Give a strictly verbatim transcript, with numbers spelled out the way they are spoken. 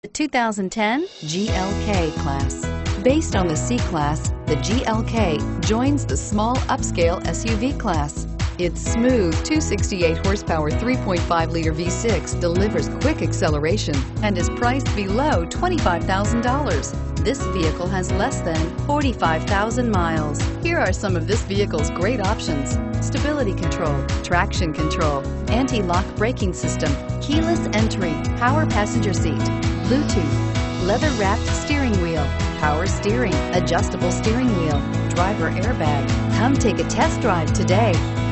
The two thousand ten G L K Class. Based on the C-Class, the G L K joins the small upscale S U V class. Its smooth two hundred sixty-eight horsepower three point five liter V six delivers quick acceleration and is priced below twenty-five thousand dollars. This vehicle has less than forty-five thousand miles. Here are some of this vehicle's great options: stability control, traction control, anti-lock braking system, keyless entry, power passenger seat, Bluetooth, leather-wrapped steering wheel, power steering, adjustable steering wheel, driver airbag. Come take a test drive today.